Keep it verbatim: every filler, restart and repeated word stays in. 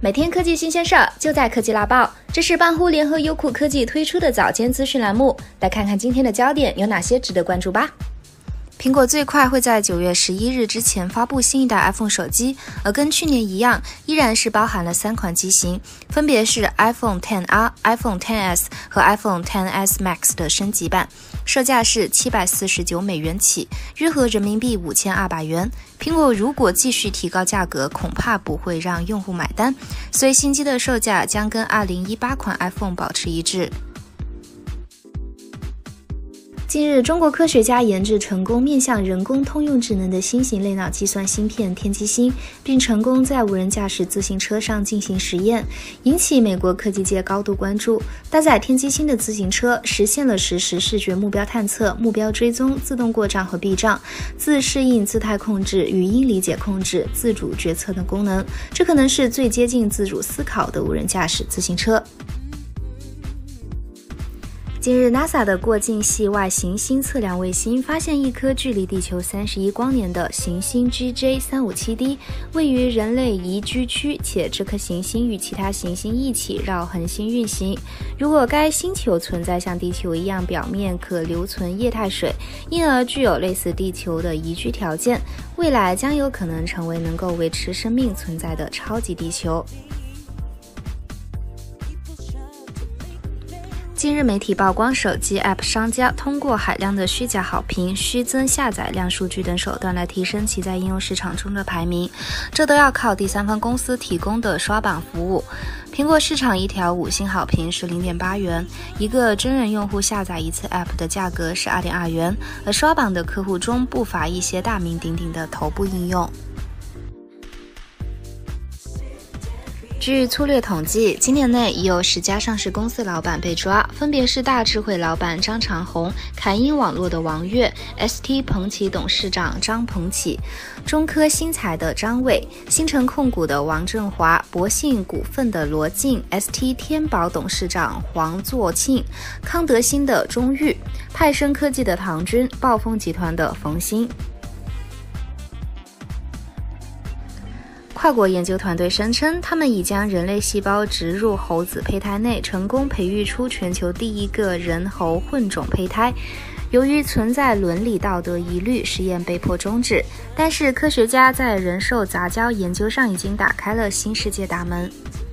每天科技新鲜事儿就在科技辣报，这是半乎联合优酷科技推出的早间资讯栏目，来看看今天的焦点有哪些值得关注吧。苹果最快会在九月十一日之前发布新一代 iPhone 手机，而跟去年一样，依然是包含了三款机型，分别是 iPhone X R、iPhone X S 和 iPhone X S Max 的升级版，售价是七百四十九美元起，约合人民币五千二百元。苹果如果继续提高价格，恐怕不会让用户买单，所以新机的售价将跟二零一八款 iPhone 保持一致。近日，中国科学家研制成功面向人工通用智能的新型类脑计算芯片天机星，并成功在无人驾驶自行车上进行实验，引起美国科技界高度关注。搭载天机星的自行车实现了实时视觉目标探测、目标追踪、自动过障和避障、自适应姿态控制、语音理解控制、自主决策等功能，这可能是最接近自主思考的无人驾驶自行车。近日 NASA 的过境系外行星测量卫星发现一颗距离地球三十一光年的行星 G J 三五七 D， 位于人类宜居区，且这颗行星与其他行星一起绕恒星运行。如果该星球存在像地球一样表面可留存液态水，因而具有类似地球的宜居条件，未来将有可能成为能够维持生命存在的超级地球。近日媒体曝光，手机 App 商家通过海量的虚假好评、虚增下载量数据等手段来提升其在应用市场中的排名，这都要靠第三方公司提供的刷榜服务。苹果市场一条五星好评是 零点八元，一个真人用户下载一次 App 的价格是 二点二元，而刷榜的客户中不乏一些大名鼎鼎的头部应用。据粗略统计，今年内已有十家上市公司老板被抓，分别是大智慧老板张长虹、凯英网络的王跃、S T 鹏起董事长张鹏起、中科新材的张伟、新城控股的王振华、博信股份的罗静、S T 天宝董事长黄作庆、康德新的钟玉、派生科技的唐军、暴风集团的冯鑫。跨国研究团队声称，他们已将人类细胞植入猴子胚胎内，成功培育出全球第一个人猴混种胚胎。由于存在伦理道德疑虑，实验被迫终止。但是科学家在人兽杂交研究上已经打开了新世界大门。